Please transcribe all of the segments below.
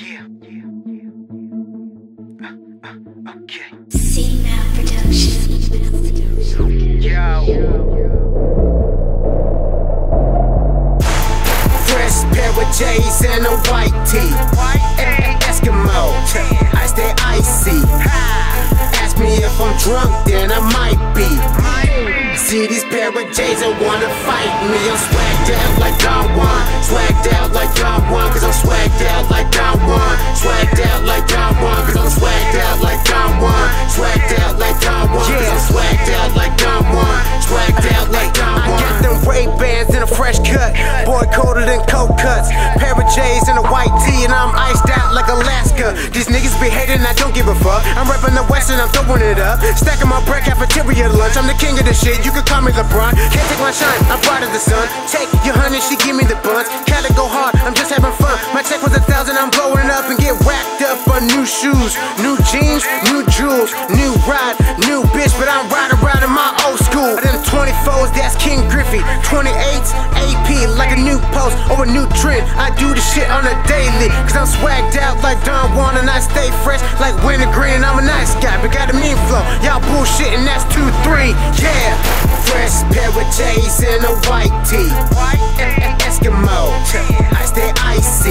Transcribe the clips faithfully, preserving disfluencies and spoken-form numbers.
Yeah, yeah, yeah. Uh, uh, okay. C-Map Production. Yo. Fresh pair of J's and a white tee. Eskimo, I stay icy. Ask me if I'm drunk, then I might be. See these pair of J's and wanna fight me. I'm swagged out like Don Juan. Swagged out like Don Juan, cause I'm swagged out like Don Juan. Swagged out like Don Juan, cause I'm swagged out like Don Juan. Swagged out like Don Juan, cause I'm swagged out like Don Juan. Swagged out like Don Juan. I got them Ray-Bans in a fresh cut. Boy colder than cold cuts. Pair of J's and a white tee, and I'm iced out like Alaska. These niggas be hating, I don't give a fuck. I'm reppin' the West and I'm throwing it up. Stacking my bread, cafeteria lunch. I'm the king of the shit, you can call me LeBron. Can't take my shine, I'm bright as the sun. Take your honey, she give me the buns. Cali go hard, I'm just having fun. My check was a thousand, I'm blowing it up and get whacked up on new shoes, new jeans, new jewels, new ride, new bitch, but I'm riding around in my old school. Them twenty-fours, that's King Griffey. twenty-eights, A P, like a new post or a new trend. I do the shit on a daily, cause I'm swagged out like Don Juan and I stay fresh like wintergreen. I'm a nice guy, but got a mean flow. Y'all bullshit and that's two, three, yeah. Fresh pair of J's and a white tee. Eskimo, I stay icy.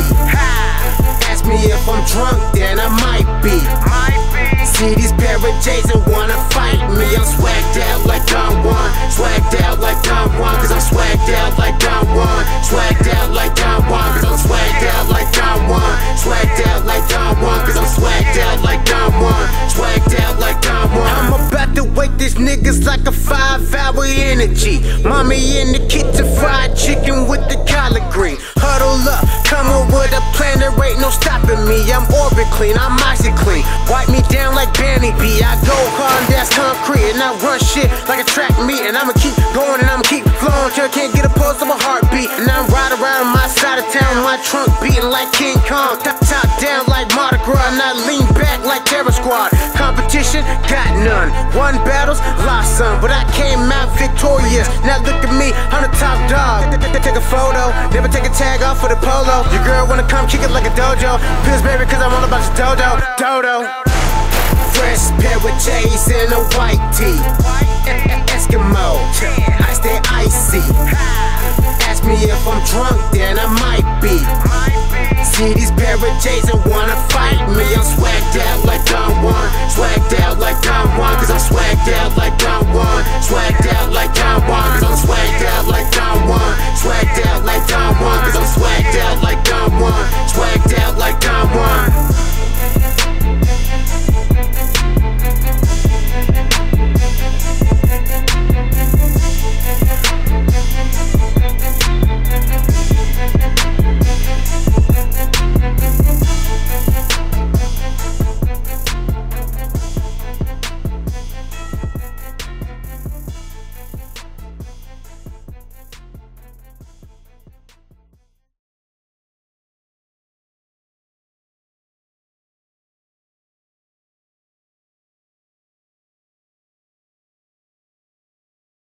Ask me if I'm drunk, then I might be. See these pair of J's and wanna fight me. I'm swagged out like Don Juan. Swagged out like Don Juan, cause I'm swagged out like Don Juan. Swagged out like Don Juan, cause I'm swagged out like Don Juan. Swagged out like Don Juan, cause I'm swagged out like Don Juan. Swagged out like Don Juan. I'm about to wake these niggas like a five hour energy. Mommy in the kitchen, fried chicken with the collard green. Huddle up, coming with a plan, there ain't no stopping me. I'm orbit clean, I'm icy clean. Wipe me down like Banny B. I go hard, that's concrete, and I run shit like a track meet. And I'ma keep going and I'ma keep flowing till I can't get a pulse of a heartbeat. And I'm riding around my side of town, my trunk beating like King Kong. Top, top down like Mardi Gras, and I lean back like Terror Squad. Competition, got none. Won battles, lost some, but I came out victorious. Now look at me, I'm the top dog. Take a photo, never take a tag off for the polo. Your girl wanna come kick it like a dojo. Pills baby, cause I'm all about this dodo, dodo. Fresh pair of J's and a white tee. Eskimo, I stay icy. Ask me if I'm drunk, then I might be. See these pair of J's and wanna fight me. I'm swagged out like Don Juan. Swagged out like Don Juan, cause I'm swagged out like Don Juan. Swagged out like Don Juan, cause I'm swagged out like Don Juan. Swagged out like Don Juan, cause